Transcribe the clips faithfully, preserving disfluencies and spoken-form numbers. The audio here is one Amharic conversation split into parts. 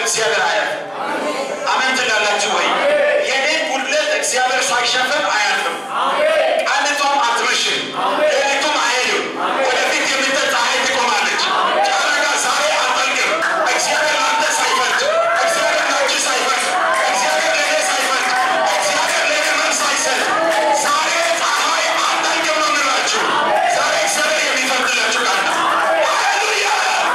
እግዚአብሔር አያልፍም። አሜን ትላላችሁ ወይ? የኔ ጉድለት እግዚአብሔር ሳይሸፍን አያልፍም። ቃልቷም አትመሽም፣ ሌሊቱም አይሄድም። ወደፊት የምትጠጣ ፀሐይ ትቆማለች። ጨረቃ ዛሬ አትጠልቅም። እግዚአብሔር አንተ ሳይፈርድ፣ እግዚአብሔር ለአንቺ ሳይፈርድ፣ እግዚአብሔር ለእኔ ሳይፈርድ፣ እግዚአብሔር ለእኔ መልስ ሳይሰጥ ዛሬ ፀሐይ አትጠልቅም ነው የምላችሁ። ዛሬ እግዚአብሔር የሚፈርድላችሁ ቃል ነው። ሃሌሉያ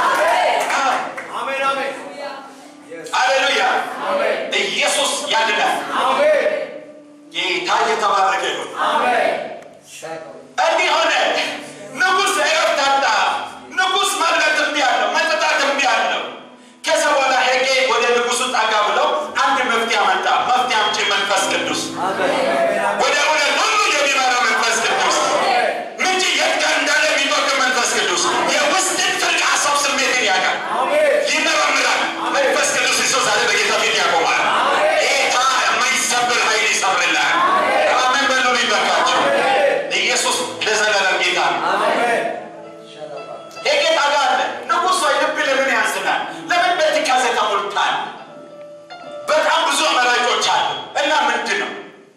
አሜን አሜን ሃሌሉያ ኢየሱስ ያድናል። አሜን ጌታ የተባረከ ይሁን። አሜን እንዲህ ሆነ። ንጉሥ ዕረፍት አጣ። ንጉሥ መብላት እምቢ አለው፣ መጠጣት እምቢ አለው። ከዛ በኋላ ሄጌ ወደ ንጉሡ ጠጋ ብለው አንድ መፍትሄ አመጣ። መፍትሄ አምጪ መንፈስ ቅዱስ፣ ወደ እውነት ሁሉ የሚመራ መንፈስ ቅዱስ፣ ምንጭ የት ጋር እንዳለ የሚጠቅ መንፈስ ቅዱስ፣ የውስጥን ጥልቅ ሀሳብ ስሜትን ያውቃል፣ ይመረምራል። መንፈስ ቅዱስ ይዞ ዛሬ በጌታ ፊት ያቆማል። ጌታ የማይሰበር ኃይል ይሰብርልሃል። አሜን በሉ ይባርካችሁ። ኢየሱስ ለዘላለም ጌታ ነው። አሜን የጌታ ጋር ንጉሥ ሆይ ልብ ለምን ያዝናል? ለምን በትካዜ ተሞልታል? በጣም ብዙ አማራጮች አሉ እና ምንድን ነው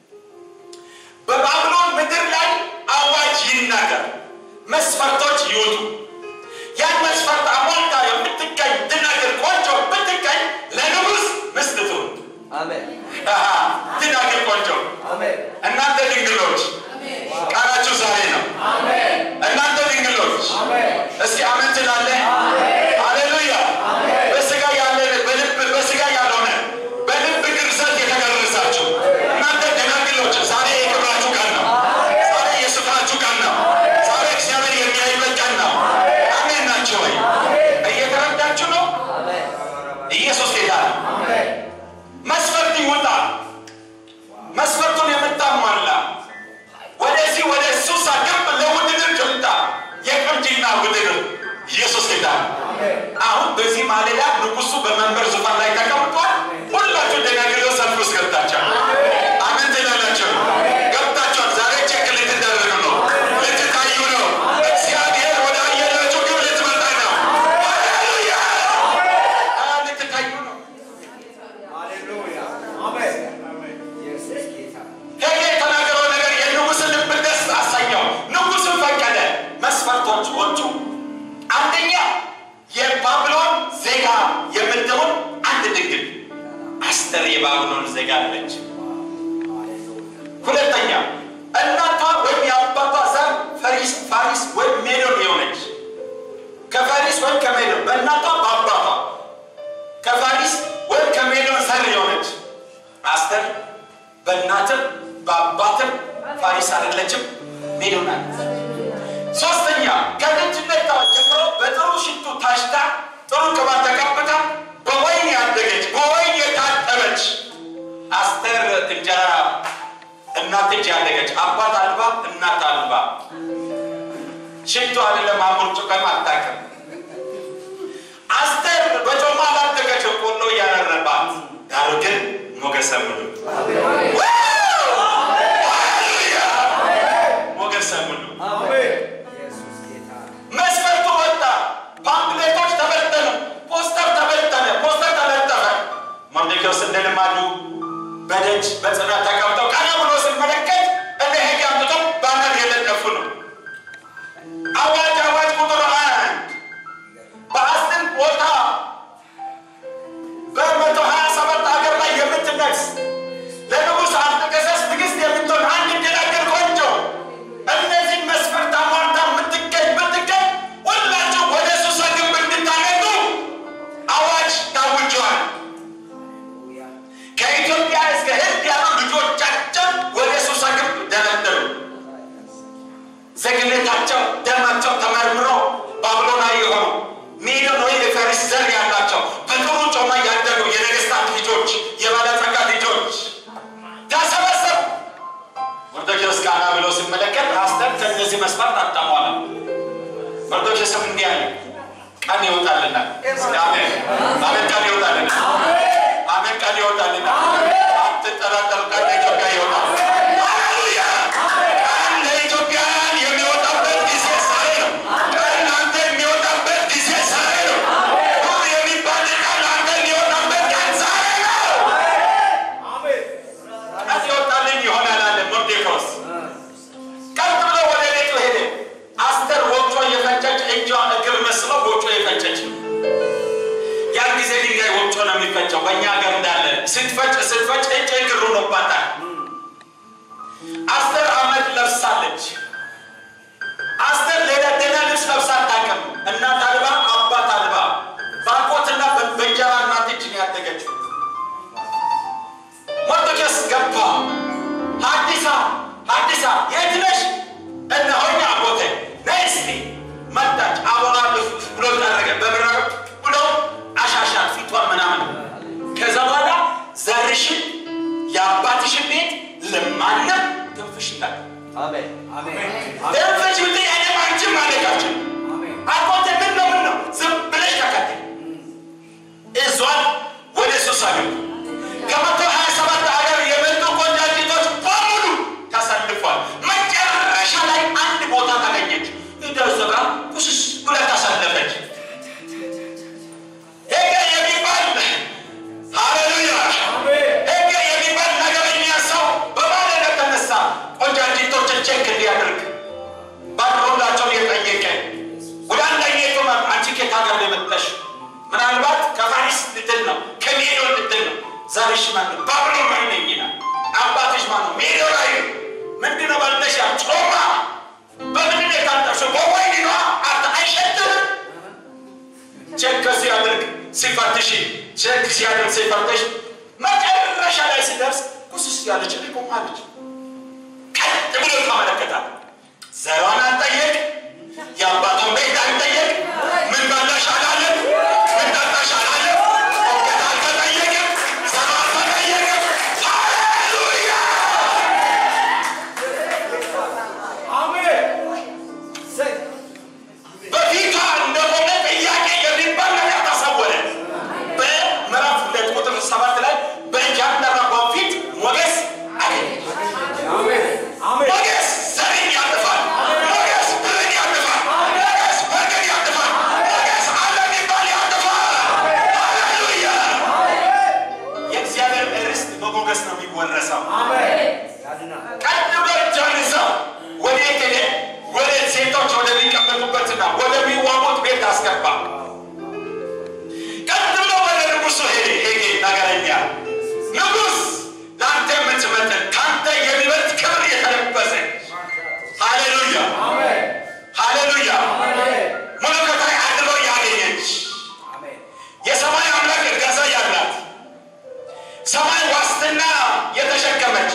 በባቢሎን ምድር ላይ አዋጅ ይናገር፣ መስፈርቶች ይወጡ። ያን መስፈርት አሟልታ የምትገኝ ትናገር፣ ቆንጆ ብትገኝ ለንጉሥ ሚስት ትሁን። አሜን ትናገር ቆንጆ። አሜን እናንተ ድንግሎች ቃላችሁ ዛሬ ነው። አሜን እናንተ ድንግሎች እስኪ አሜን ትላለህ? ሃሌሉያ በስጋ ያለ በልብ በስጋ ያልሆነ በልብ ግርዘት የተገረዛችሁ እናንተ ድንግሎች ዛሬ የክብራችሁ ቀን ነው። ዛሬ የስፍራችሁ ቀን ነው። ዛሬ እግዚአብሔር የሚያይበት ቀን ነው። አሜን ናችሁ ወይ? እየተረዳችሁ ነው? ኢየሱስ ጌታ ነው። መስፈርት ይወጣ። መስፈርቱን የምታሟላ ወደዚህ ወደ ሱሳ ግንብ ለውድድር ትምጣ። የቁንጅና ውድድር ኢየሱስ ጌታ ነው። አሁን በዚህ ማለዳ ንጉሡ በመንበር ዙፋን ላይ ተቀምጧል። ሁላችሁ ደጋግሎ ሰልፍ ውስጥ ገብታችኋል። አሜን ትላላችሁ? ገብታችኋል። ዛሬ ቼክ ልትደረጉ ነው፣ ልትታዩ ነው። እግዚአብሔር ወደ አየላችሁ ግብ ልትመጣ ነው። ሃሌሉያ ልትታዩ ነው። ሃሌሉያ አሜን ኢየሱስ ጌታ ከጌ የተናገረው ነገር የንጉሥን ልብ ደስ አሰኘው። ንጉሥን ፈቀደ። መስፈርቶች ወጡ። አንደኛ የባቢሎን ዜጋ የምትሆን አንድ ድንግል አስተር የባቢሎን ዜጋ አለች። ሁለተኛ እናቷ ወይም የአባቷ ዘር ፈሪስ ፋሪስ ወይም ሜዶን የሆነች ከፋሪስ ወይም ከሜዶን በእናቷ በአባቷ ከፋሪስ ወይም ከሜዶን ዘር የሆነች አስተር በእናትም በአባትም ፋሪስ አይደለችም፣ ሜዶን አለች። ሶስተኛ ከልጅነቷ ጀምሮ በጥሩ ሽቱ ታሽታ ጥሩ ቅባት ተቀብታ በወይን ያደገች በወይን የታጠበች አስተር እንጀራ እናት እጅ ያደገች አባት አልባ እናት አልባ ሽቱ አይደለም አሞርጮ ቀን አታውቅም። አስተር በጮማ ላደገች ቆሎ ያረረባት ዳሩ ግን ሞገሰ ሙሉ ሞገሰ ሙሉ መስፈርቱ ወጣ። ፓምፕሌቶች ተበተኑ፣ ፖስተር ተበተነ፣ ፖስተር ተለጠፈ። መርዶክዮስ እንደ ልማዱ በደጅ በጽናት ተቀምጠው ቀና ብሎ ሲመለከት እንደ ሕግ አምጥተው ባነር የለጠፉ ነው። አዋጅ አዋጅ ቁጥር አንድ በአስር ቦታ በመቶ ሀያ ሰባት ሀገር ላይ የምትነግስ ለንጉሥ አርጤክስስ ንግሥት የምትሆን አንድ ድንግል ቆንጆ እነዚህ መስፈርት አሟልታ የምትገኝ ብትገኝ ሁላችሁ ወደ ሱሳ ግንብ እንድታነዱ አዋጅ ታውጇል። ከኢትዮጵያ እስከ ህንድ ያሉ ልጆቻቸው ወደ ሱሳ ግንብ ደረደሩ። ዜግነታቸው ደማቸው ተመርምሮ ባቢሎናዊ የሆኑ ሜዶን ወይ የፋሪስ ዘር ያላቸው በጥሩ ጮማ ያደጉ የነገስታት ልጆች የባለጸጋ ልጆች ተሰበሰቡ። መርዶክዮስ ቃና ብሎ ሲመለከት አስተር ከእነዚህ መስፈርት አታሟላም። መርዶክዮስም እንዲህ አለ፣ ቀን ይወጣልና አሜን አሜን ቀን ይወጣልና አሜን ቀን ይወጣልና አትጠራጠሩ፣ ቀን ለኢትዮጵያ ይወጣል። ሃሌሉያ ቀን ለኢትዮጵያውያን የሚወጣበት ጊዜ ዛሬ ነው። ቀን አንተ የሚወጣበት ጊዜ ዛሬ ነው። ሁሉ የሚባል ቀን አንተ የሚወጣበት በወፍጮ ነው የሚፈጨው በእኛ ሀገር እንዳለ ስትፈጭ ስትፈጭ እጭ ግሩ ነው ባታል አስር አመት ለብሳለች አስር ለደደና ልብስ ለብሳ ታቀም እናት አልባ አባት አልባ ባቆትና በእንጀራ እናት እጅ ነው ያደገችው ወጥቶስ ገባ ሐዲሳ ሐዲሳ የትነሽ እና ሆኛ ቦቴ ነስቲ መጣች አወራ ብሎ ታረገ በብራር ብሎ አሻሻት ፊቷን ምናምን ከዛ በኋላ ዘርሽ ያባትሽ ቤት ለማንም ተንፍሽታል አሜን አሜን ተንፍሽ ውጤ ያኔ ማንቺ ማለቃችሁ አሜን አቆተ ምን ነው ምን ነው ዝም ብለሽ ተከተ እዟን ወደ ሶሳዩ ከመቶ ሃያ ሰባት ሀገር የመጡ ቆንጆዎች በሙሉ ተሰልፏል መጨረሻ ላይ አንድ ቦታ ታገኘች እንደዘጋ ኩስስ ብላ ተሰለፈች ሄገ የሚባል ሃሌሉያ አሜን ሄገ የሚባል ነገረኛ ሰው በማለዳ ተነሳ ቆንጆዎችን ቼክ እንዲያደርግ ባድሮላቸው የጠየቀ ወደ አንደኛው ተመ አንቺ ከታገር ለመጣሽ ምናልባት ከፋሪስ ልትል ነው ከሜዶ ልትል ነው ዛሬሽ ማን ባብሎ ማን ነኝና አባትሽ ማን ነው ሜዶ ላይ ምንድነው ባልተሻ ጾማ በምን የታጠፈ በወይኒ ነው አታይሸትም ቼክ ሲያደርግ ሲፈትሽ ቼክ ሲያደርግ ሲፈትሽ መጨረሻ ላይ ሲደርስ ኩስስ ያለች ልቆማለች ከብሎ ተመለከታት ዘሯን አጠየቅ ያባቷን ቤት አጠየቅ ምን ባላሽ አላለ ምን ታጣሽ አላለ ወጣት ተጠየቀ ዘሯን ተጠየቀ ሃሌሉያ አሜን በፊቷ እንደሆነ ጥያቄ የሚባል ነገር ተሰወረ በምዕራፍ ሁለት ቁጥር ሰባት ላይ በጃንደረባ ፊት ሞገስ አገኘ አሜን አሜን ሞገስ ዘሪን ያጥፋል ሞገስ ብርን ያጥፋል ሞገስ ወርቅን ያጥፋል ሞገስ ዓለም ይባል ያጥፋል ሃሌሉያ የእግዚአብሔር ርስት በሞገስ ነው የሚወረሰው አሜን ቀጥሎ ጃንሰው ወደ ሄደ ወደ ሴቶች ወደ ሊቀበሉበትና ወደሚዋሙት ቤት አስገባ ቀጥሎ ወደ ንጉሱ ሄደ ሄደ ነገረኛ ንጉስ ላንተ ምትመጥን ካንተ የሚበልጥ ክብር የተለበሰ ሃሌሉያ አሜን ሃሌሉያ አሜን ሙሉከታይ አድሎ ያገኘች አሜን የሰማይ አምላክ እርጋዛ ያላት ሰማይ ዋስትና የተሸከመች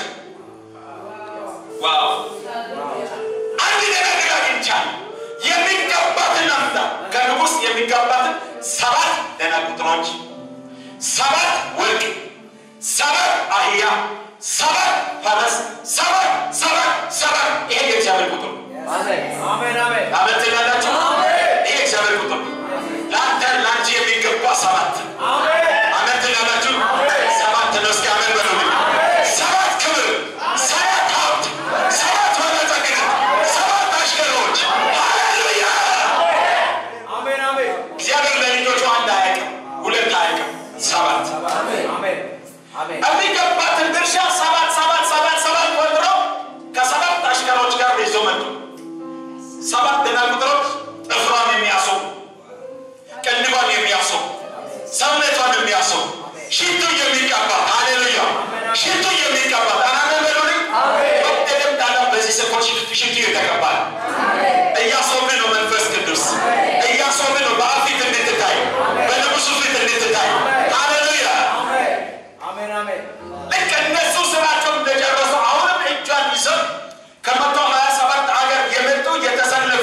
ዋው አንድ ነገር አግኝቻል የሚገባትን አምጣ ከንጉስ የሚገባትን ሰባት ደናቁጥሮች ሰባት ወርቅ ሰባት አህያ ሰባት ፈረስ ሰባት ሰባት ሰባት ይሄ የእግዚአብሔር ቁጥር አሜን አሜን አሜን አበትላላችሁ ይሄ የእግዚአብሔር ቁጥር ላንተ ላንቺ የሚገባ ሰባት አሜን አበትላላችሁ ሰባት ነው እስኪ አሜን በሉ ሰባት ክብር ሰባት ሀብት ሰባት ባለጠግነት ሰባት አሽከሮች ሃሌሉያ አሜን አሜን እግዚአብሔር ለልጆቹ አንድ አያውቅም ሁለት አያውቅም ሰባት አሜን አሜን አሜን የሚገባትን ድርሻ ሰባት ሰባት ሰባት ሰባት ወጥሮ ከሰባት አሽከሮች ጋር ይዘው መጡ ሰባት ደናቁጥሮች ጥፍሯን የሚያስው ቅንድቧን የሚያስው ሰውነቷን የሚያስው ሽቱ የሚቀባ ሃሌሉያ ሽቱ የሚቀባ አሜን በሉኝ አሜን ወደደም ታላ በዚህ ሰኮች ሽቱ የተቀባል እያሰው ነው መንፈስ ቅዱስ እያሰው ነው በአፊት እንድትታይ በንጉሱ ፊት እንድትታይ ሃሌሉያ አሜን አሜን ልክ እነሱ ስራቸውን እንደጨረሱ አሁንም እጇን ይዘው ከመቶ ሃያ ሰባት ሀገር የመጡ የተሰለፉ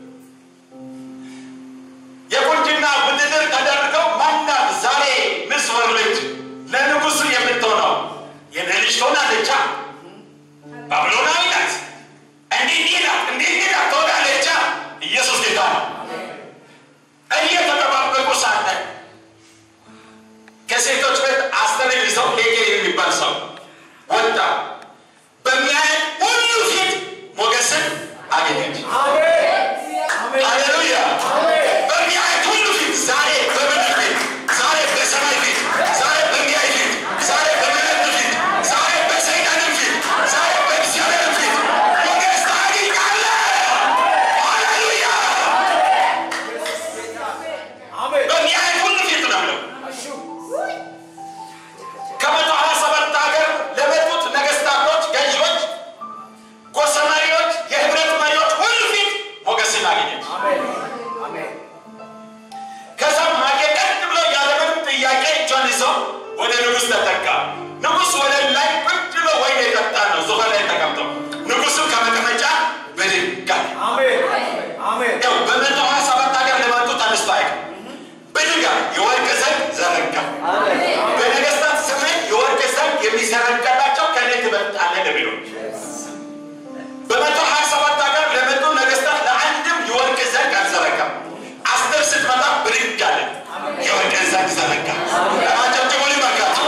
የቁንጅና ውድድር ተደርገው ማናት ዛሬ ምስ ወርልድ ለንጉሱ የምትሆነው የነልጅ ሆናለች ባብሎናዊ ናት እንዲህ ናት እንዲህ ናት ትሆናለች ኢየሱስ ጌታ ነው እየተጠባበቁ ሳለ ከመቶ ሀያ ሰባት ሀገር ለመጡት ነገስታቶች፣ ገዢዎች፣ ጎሰማሪዎች፣ የህብረት መሪዎች ሁሉ ፊት ሞገስን አገኘች። አሜን። ከዛም ማገቀጥ ብሎ ያለምንም ጥያቄ እጇን ይዞ ወደ ንጉሥ ተጠጋ። ንጉሥ ወደ ላይ ቁጭ ብሎ ወይን የጠጣ ነው ዙፋን ላይ ተቀምጦ፣ ንጉሥም ከመቀመጫ ብድግ አለ። አሜን አሜን። ያው በመቶ ሀያ ሰባት ሀገር ለመጡት ተነስቶ አይቀር ብድግ አለ። የወርቅ ዘንግ ዘረጋ። በነገስታት ዘመን የወርቅ ዘንግ የሚዘረጋላቸው ከኔ ትበልጣለህ ብሎ በመቶ ሀያ ሰባት ሀገር ለመጡ ነገስታት ለአንድም የወርቅ ዘንግ አልዘረጋም። አስር ስትመጣ ብድግ አለ። የወርቅ ዘንግ ዘረጋ። አጨብጭቡ ሊመካቸው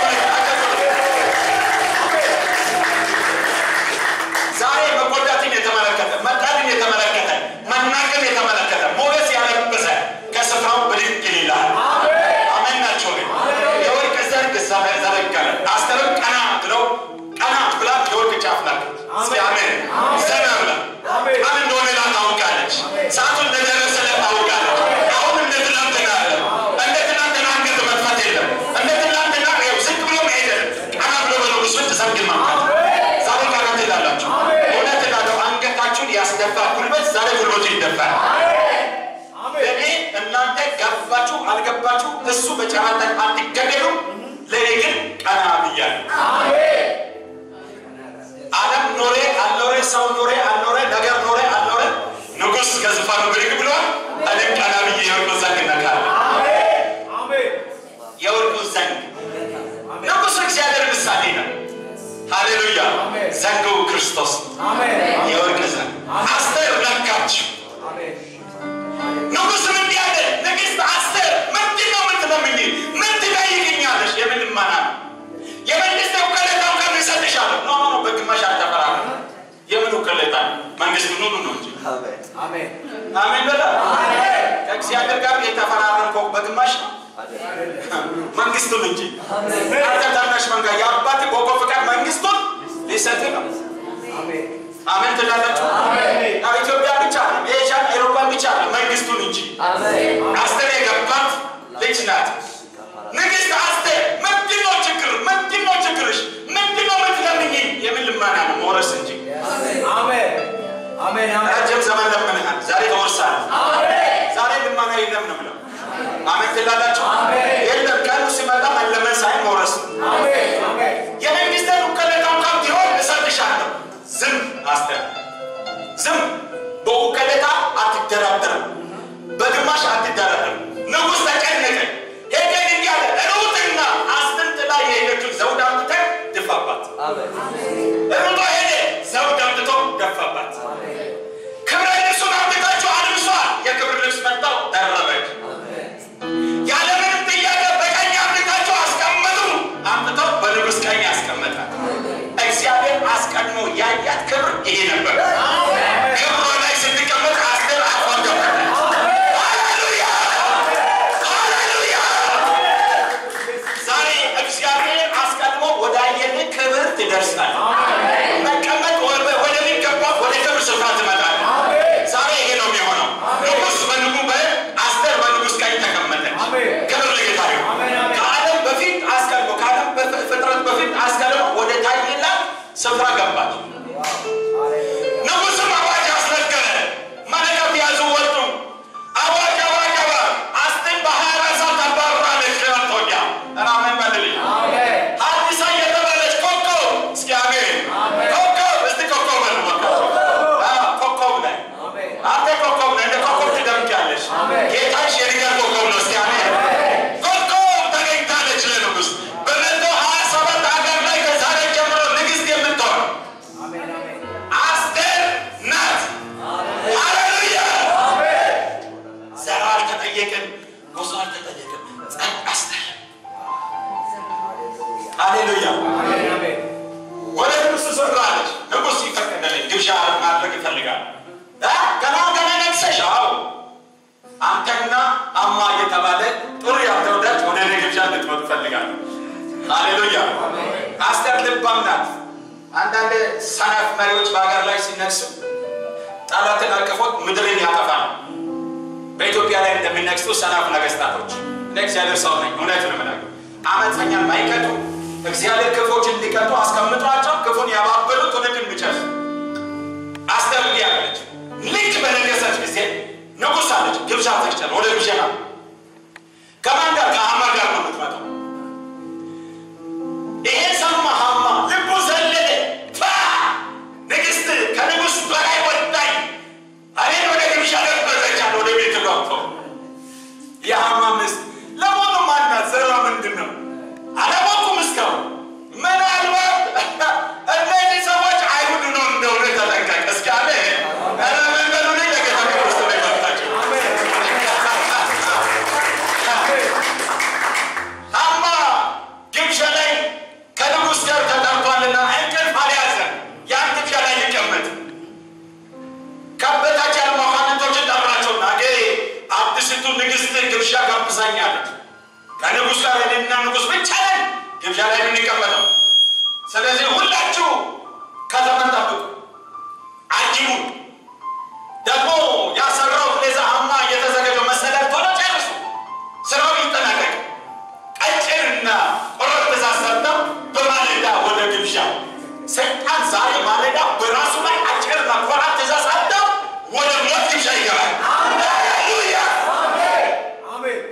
ዛሬ መጎዳትን የተመለከተ መጣልን የተመለከተ መናቅን የተመለከተ ሞገስ ያለበሰ ከስፍራው ብድግ ይላል። አሜን ናቸው። የወርቅ ዘንግ ዘረጋለ። አስተርም ቀና ብለው ቀና ብላ የወርቅ ጫፍ ናት። እስኪ አሜን ዘና ብላ ቃል እንደሆነ ታውቃለች። ሰዓቱን እንደደረሰ ታውቃለች። አሁን እንደ ትናንትና አለ እንደ ትናንትና አንገት መጥፋት የለም። እንደ ትናንትና ያው ዝቅ ብሎ መሄድ ቀና ብሎ በንጉሥ ፊት ሰግድ ማምጣት ዛሬ ቀናት ይላላችሁ። እውነት ላለው አንገታችሁን ያስደፋ ጉልበት ዛሬ ጉልበቱ ይደፋል። ለእኔ እናንተ ገባችሁ አልገባችሁ እሱ በጨራታ አትገደሉም። ለእኔ ግን ቀና ብያለሁ። ዓለም ኖሬ አልኖሬ ሰው ኖሬ አልኖሬ ነገር ኖሬ አልኖሬ ንጉሥ ከዙፋኑ ብድግ ብሏል። እኔም ቀና ብዬ የወርቁ ዘንግ ነካለሁ። የወርቁ ዘንግ ንጉሥ እግዚአብሔር ምሳሌ ነው። ሃሌሉያ። ዘንጉ ክርስቶስ የወርቅ ዘንግ አስቴር ነካችው። ንጉሥም እንዲህ አለ፣ ንግሥት አስቴር ምንድን ነው የምትለምኝ? ምን ትጠይቅኛለሽ? የምን ልመና ነው? የመንግስት ውክልና እንኳን እሰጥሻለሁ። ኖ ኖ በግማሽ አልተፈራረም። የምን ውክልና? መንግስት ኑኑ ነው እንጂ። አሜን አሜን በላ። ከእግዚአብሔር ጋር የተፈራረምከው በግማሽ ነው መንግስቱን እንጂ። አንተ ታናሽ መንጋ የአባት ጎጎ ፍቃድ መንግስቱን ሊሰጥ ነው። አሜን አሜን ትላላችሁ። ኢትዮጵያ ብቻ ነው ኤዥያ አውሮፓ ብቻ ነው መንግስቱን እንጂ። አስቴር የገባት ልጅ ናት። ንግሥት አስቴር ምንድነው ችግር? ምንድነው ችግርሽ? ምንድነው የምትለምኚኝ? የምን ልመና ነው? መውረስ እንጂ። አሜን አሜን። ረጅም ዘመን ለምነሃል፣ ዛሬ ተወርሳለህ። ዛሬ ልመና የለም ነው ብለው አሜን ትላላችሁ። የለም ቀኑ ሲመጣ መለመን ሳይሆን መውረስ። የመንግስትን ውክልና እንኳን ቢሆን እሰጥሻለሁ። ዝም አስቴር ዝም። በውክልና አትደራደርም፣ በግማሽ አትደራደርም። ንጉሥ ተጨነቀ። ሄደን እንዲህ አለ፣ ሩጥና አስጥንት ላይ የሄደችውን ዘውድ አምጥተህ ድፋባት። ሩጦ ሄደ፣ ዘውድ አምጥቶ ደፋባት። ክብረ ልብሱን አምጥታችሁ አልብሷል። የክብር ልብስ መጣው ደረበች። ያለምንም ጥያቄ በቀኝ አምጥታችሁ አስቀመጡ። አምጥተው በንጉሥ ቀኝ ያስቀመጣል። እግዚአብሔር አስቀድሞ ያያት ክብር ይሄ ነበር። ክብሯ ላይ ስትቀመጥ አስቴር አፏን ከፈተች። ሃሌሉያ ሃሌሉያ። ዛሬ እግዚአብሔር አስቀድሞ ወደ አየን ክብር ትደርሳለህ። መቀመጥ ወደሚገባ ወደ ክብር ስፍራ ትመጣለህ። ዛሬ ይሄ ነው የሚሆነው። ንጉሥ በንጉ በአስቴር በንጉሥ ቀኝ ተቀመጠች። ክብር ለጌታ ይሁን። ከዓለም በፊት አስቀድሞ ከዓለም ፍጥረት በፊት አስቀድሞ ወደ ታየላት ስፍራ ገባች። ንጉሥም አዋጅ አስነገረ። መለከት ያዙ፣ ወጡ። አዋጅ አዋጅ አዋጅ። አስቴር በሀያ አራት ሰዓት አባራለች። ለወጥቶኛ አሜን በልልኝ። ሐዲሳ የተባለች ኮከብ እስኪ አሜን። ኮከብ እስቲ ኮከብ በሉ። ኮከብ ላይ አንተ ኮከብ ነህ። እንደ ኮከብ ትደምቂያለሽ። ጌታሽ የልደት ኮከብ ነው። እስኪ አሜን። ኮከብ ተገኝታለች ለንጉሥ በመቶ ሀያ ሰባት ሀገር ላይ ከዛሬ ጀምሮ ንግሥት የምትሆን አስቴር ናት። ሃሌሉያ። ዘር አልተጠየቅም፣ ጎሳ አልተጠየቅም። ጸጥ አስቴር ሃሌሉያ። ወደ ንጉሥ ዞራለች። ንጉሥ ይፈቅድልኝ፣ ግብዣ ማድረግ ይፈልጋል። ገና ገና ነግሰሽ አዎ አንተና አማ የተባለ ጥሩ ያልተወዳጅ ወደ እኔ ግብዣ እንድትመጡ እፈልጋለሁ። ሃሌሉያ። አስቴር ልባም ናት። አንዳንድ ሰነፍ መሪዎች በሀገር ላይ ሲነግሱ ጠላትን አቅፎት ምድርን ያጠፋል። በኢትዮጵያ ላይ እንደሚነግሱ ሰነፍ ነገስታቶች። እኔ እግዚአብሔር ሰው ነኝ፣ እውነት ነው የምናገረው። አመፀኛ ማይቀጡ እግዚአብሔር ክፎችን እንዲቀጡ አስቀምጧቸው ክፉን ያባበሉ ትውልድን ብቻስ አስተምር ያለች ልክ በነገሰች ጊዜ ንጉሥ አለች ግብዣ ተጨረ ወደ ግብዣ ከማን ጋር ከሐማ ጋር ነው የምትመጣው ይሄ ሰማ ሐማ ልቡ ዘለለ ታ ንግስት ከንጉሥ በላይ ወጣኝ አሬን ወደ ግብዣ ገበረች ወደ ቤት ገብቶ የሐማ ምስት ለሞኑ ማናት ዘሯ ምንድነው አላወቁም እስካሁን ምናልባት እነዚህ ሰዎች አይሁድ ነው እንደሆነ ተጠንቀቅ እስኪ አለ ኧረ ምን በሉ ላይ ለጌታ ክርስቶስ ላይ መጣቸው ሐማ ግብዣ ላይ ከንጉሥ ጋር ተጠርቷልና እንቅልፍ አልያዘም ያን ግብዣ ላይ ሊቀመጥ ከበታች ያሉ መኳንንቶችን ጠራቸውና አገሬ አዲስቱ ንግሥት ግብዣ ጋብዛኛለች ከንጉሥ ጋር እኔና ንጉሥ ብቻ ነን ግብዣ ላይ የምንቀመጠው ስለዚህ ሁላችሁ ከተማን ጠብቁ አጅቡ ደግሞ ያሰራው ለዛ ሐማ የተዘጋጀው መሰለህ ቶሎ ጨርሱ ስራው ይጠናቀቅ ቀጭንና ቆረጥ ተሳሰተው በማለዳ ወደ ግብዣ ሰይጣን ዛሬ ማለዳ በራሱ ላይ አጭርና ቆረጥ ተሳሰተው ወደ ሞት ግብዣ ይገባል ሃሌሉያ አሜን አሜን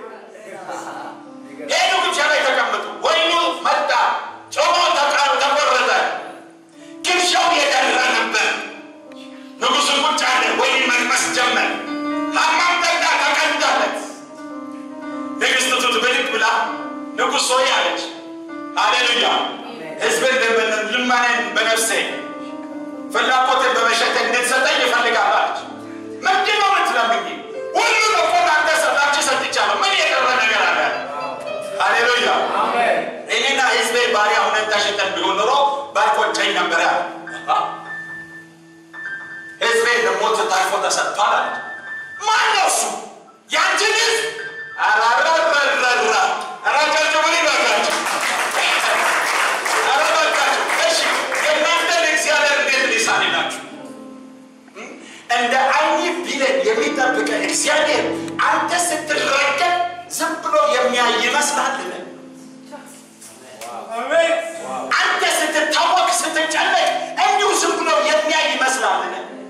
ሄዱ ግብዣ ላይ ተቀመጡ ወይኑ መጣ ጾሞ ተቃሩ ተቆረጠ ግብዣው የደራ ነበር ንጉሡ ቁጭ አለ ወይን መቅመስ ጀመር ሐማም ጠጣ ተቀዳለት ንግሥቲቱ ብድግ ብላ ንጉሥ ሆይ አለች ሃሌሉያ ሕዝብን ልመናን በነፍሴ ፍላጎትን በመሸጥ እንድትሰጠኝ እፈልጋለሁ አለች ምንድን ነው የምትለምኝ ሁሉን እኮ ለአንተ ሰጣችሁ ሰጥቻለሁ ምን የቀረ ነገር አለ ሃሌሉያ አሜን እኔና ሕዝቤ ባሪያ ሆነን ተሸጠን ቢሆን ኖሮ ባይቆጨኝ ነበር ሕዝቤ ለሞት ታልፎ ተሰጥቷል አለች ማነው እሱ ያንቺ ሕዝብ አራራራራ አራጃቸው ምን ይባላችሁ አራራራችሁ እሺ የእናንተን እግዚአብሔር እንዴት ሊሳን ይላችሁ እንደ አይኒ ቢለን የሚጠብቀ እግዚአብሔር አንተ ስትረገጥ ዝም ብሎ የሚያይ ይመስላል አሜን አንተ ስትታወቅ ስትጨነቅ እንዲሁ ዝም ብሎ የሚያይ ይመስላል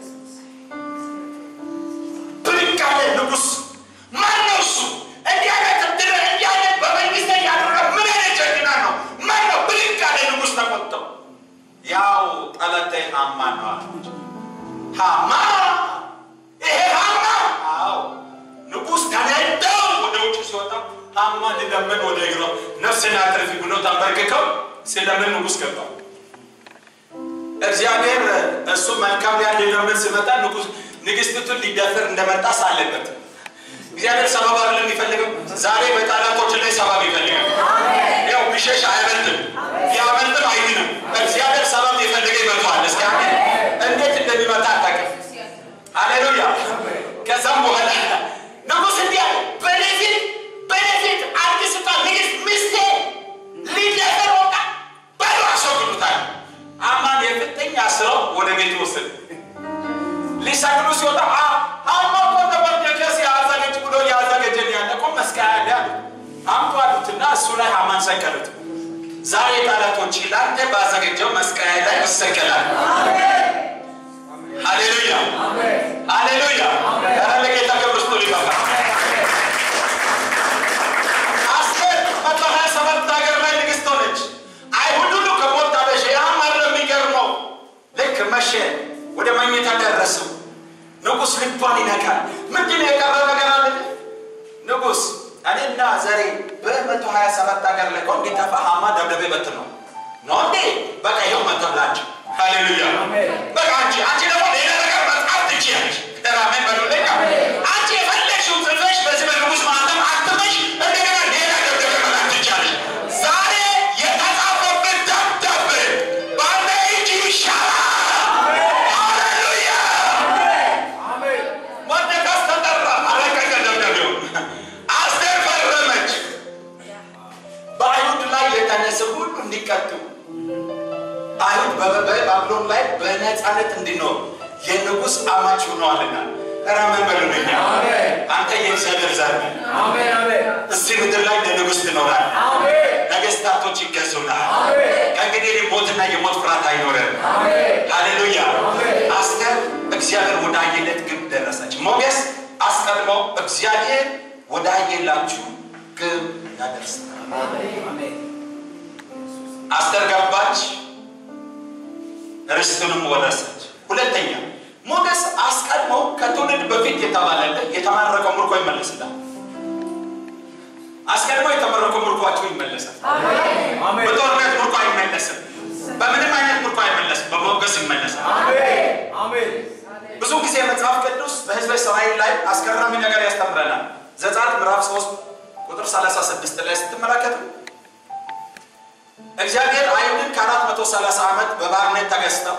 ብርቃለ ንጉሥ ማነው እሱ እንዲህ አይነት ድረ እንዲህ አይነት በመንግስት ያደረገ ምን አይነት ጀግና ነው ማነው ብርቃለ ንጉሥ ተቆጥተው ያው ጠላቴ ሐማ ነው ሐማ ይሄ ሐማ አዎ ንጉሥ ተነደው ወደ ውጭ ሲወጣ ሐማ ሊለምን ወደ እግሩ ነፍስን አትርፊ ብሎ ተንበርክከው ስለምን ንጉሥ ገባ እግዚአብሔር እሱ መልካም ያን ሊለምን ሲመጣ ንጉሥ ንግሥቲቱን ሊደፍር እንደመጣ ሳለበት እግዚአብሔር ሰበብ አይደለም የሚፈልገው ዛሬ በጣላቶች ላይ ሰበብ ይፈልጋል ያው ቢሸሽ አይበልጥም ያመልጥም አይድንም እግዚአብሔር ሰበብ የፈለገ ይመጣል እስኪ አሜን እንዴት እንደሚመጣ አታውቅም ሃሌሉያ ከዛም በኋላ ንጉሥ እንዲያ በሌሊት በሌሊት አዲስቷ ንግሥት ሚስቴ ሊደፍር ወጣ ባዶ አስወግዱታል ሐማን የፍጥኝ አስረው ወደ ቤት ወሰዱ ሊሰግዱ ሲወጣ ሐማ እኮ ተመርደከስ ያዘገጅ ብሎ ያዘገጀን ያለ እኮ መስቀያ ያለ አምጧሉትና እሱ ላይ ሐማን ሰቀሉት ዛሬ ጠላቶች ላንተ ባዘገጀው መስቀያ ላይ ይሰቀላል አሜን ሃሌሉያ አሜን ሃሌሉያ አሜን ለጌታ ክርስቶስ ይባርክ አስቴር መቶ ሀያ ሰባት ሀገር ላይ ንግሥት ሆነች አይሁድ ሁሉ ከሞት ታበሸ ሐማ የሚገርመው ልክ መሸ ወደ መኝታ ደረሱ ንጉሥ ልቧን ይነካል ምንድን ነው የቀረ ነገር አለ ንጉሥ እኔና ዘሬ በመቶ ሀያ ሰባት ሀገር ላይ ቆንጆ ተፋ ሐማ ደብደቤ በት ነው ነው እንዴ በቃ ይኸው መተብላችሁ ሃሌሉያ አሜን በቃ አንቺ አንቺ ደግሞ ሌላ ነገር መጣት ትችያለሽ ተራመን በሉልኝ አንቺ የፈለግሽውን ጽፈሽ በዚህ በንጉሥ ማለትም አትመሽ እንደገና ሌላ ደብደቤ መጣት ትችያለሽ ዛሬ የተጻፈበት ደብዳቤ ባለ እጅ ይሻላል ሃሌሉያ አሜን ወደቀስ ተጠራ አረቀቀ ደብዳቤው አስቴር ፈረመች በአይሁድ ላይ የተነሱ ሁሉ እንዲቀጡ አይሁድ በባቢሎን ላይ በነፃነት እንዲኖር የንጉሥ አማች ሆነዋልና ረመን በሉልኝ አሜን አንተ የእግዚአብሔር ዘር ነህ አሜን አሜን እዚህ ምድር ላይ ለንጉሥ ትኖራለህ አሜን ሃሌሉያ አስተር እግዚአብሔር ወዳየለት ግብ ደረሰች ሞገስ አስቀድሞ እግዚአብሔር ወዳየላችሁ ግብ ያደርሳል አሜን አስተር ገባች ርስቱንም ወረሰች ሁለተኛ ሞገስ አስቀድሞ ከትውልድ በፊት የተባለለት የተማረከው ምርኮ ይመለስላል አስቀድሞ የተማረከው ምርኮአቸው ይመለሳል አሜን በጦርነት ምርኮ አይመለስም በምንም አይነት ምርኮ አይመለስም በሞገስ ይመለሳል አሜን አሜን ብዙ ጊዜ መጽሐፍ ቅዱስ በሕዝበ እስራኤል ላይ አስገራሚ ነገር ያስተምረናል ዘጸአት ምዕራፍ ሶስት ቁጥር ሰላሳ ስድስት ላይ ስትመለከቱ እግዚአብሔር አይሁድን ከአራት መቶ ሰላሳ ዓመት በባርነት ተገዝተው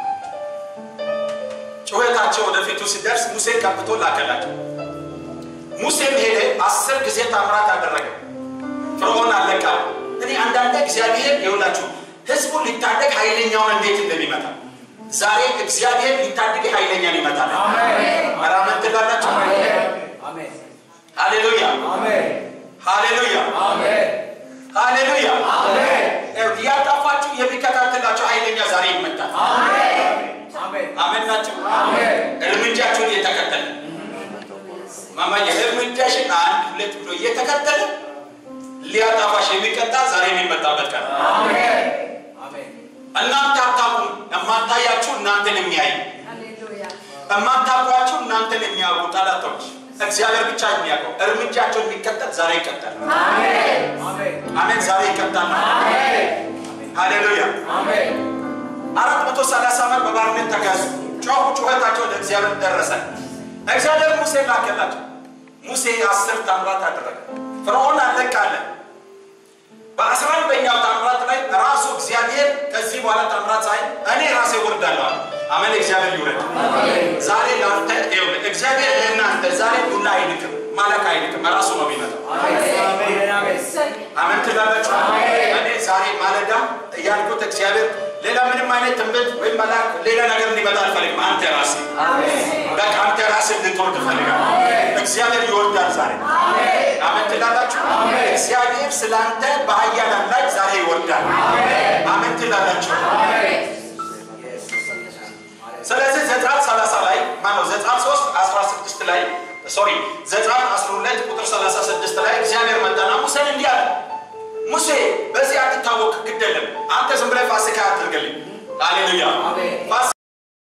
ጩኸታቸው ወደፊቱ ሲደርስ ሙሴ ቀብቶ ላከላቸው ሙሴም ሄደ አስር ጊዜ ታምራት አደረገ ፍርዖን አለቃ እኔ አንዳንዴ እግዚአብሔር ይውላችሁ ሕዝቡን ሊታደግ ኃይለኛውን እንዴት እንደሚመታ ዛሬ እግዚአብሔር ሊታደግ ኃይለኛን ይመታል አሜን አራመን ተላላችሁ አሜን አሜን ሃሌሉያ አሜን ሃሌሉያ አሜን ሃሌሉያ አሜን ያጣፋችሁ የሚከታተላችሁ ኃይለኛ ዛሬ ይመታል አሜን አሜን አሜን ናችሁ አሜን እርምጃችሁን እየተከተለ ማማ የእርምጃሽን አንድ ሁለት ብሎ እየተከተለ ሊያጣፋሽ የሚቀጣ ዛሬ የሚመጣበት ቀን አሜን አሜን እናንተ አታውቁም የማታያችሁ እናንተን የሚያይ ሃሌሉያ የማታውቋችሁ እናንተን የሚያውቁ ጠላቶች እግዚአብሔር ብቻ የሚያውቀው እርምጃቸውን የሚከተል ዛሬ ይቀጣል አሜን አሜን አሜን ዛሬ ይቀጣል አሜን ሃሌሉያ አሜን አራት መቶ ሰላሳ ዓመት በባርነት ተጋዙ ጮሁ ጩኸታቸው ለእግዚአብሔር ደረሰ እግዚአብሔር ሙሴ ላከላቸው ሙሴ አስር ታምራት አደረገ ፍርዖን አለቃለ በአስራ አንደኛው ታምራት ላይ ራሱ እግዚአብሔር ከዚህ በኋላ ታምራት ሳይ እኔ ራሴ ወርዳለሁ አሜን እግዚአብሔር ይወርድ አሜን ዛሬ ላንተ ይሁን እግዚአብሔር ለእናንተ ዛሬ ዱላ አይልክም ማለካ አይልክም ራሱ ነው የሚመጣው አሜን አሜን አሜን ትላላችሁ እኔ ዛሬ ማለዳ ያልኩት እግዚአብሔር ሌላ ምንም አይነት ትንቢት ወይ መልአክ ሌላ ነገር እንዲመጣ አልፈልግም አንተ ራስህ አሜን በቃ አንተ ራስህ እንድትወርድ ፈልጋለሁ አሜን እግዚአብሔር ይወርዳል ዛሬ አሜን አሜን ትላላችሁ አሜን እግዚአብሔር ስላንተ በኃያላን ላይ ዛሬ ይወርዳል አሜን አሜን ትላላችሁ አሜን ስለዚህ ዘጸአት ሰላሳ ላይ ማነው ዘጸአት ሶስት አስራ ስድስት ላይ ሶሪ ዘጸአት አስራ ሁለት ቁጥር ሰላሳ ስድስት ላይ እግዚአብሔር መጣና ሙሴን እንዲህ አለ ሙሴ በዚህ አትታወቅ ግድ የለም አንተ ዝም ብለህ ፋሲካ አድርግልኝ ሃሌሉያ አሜን ፋሲካ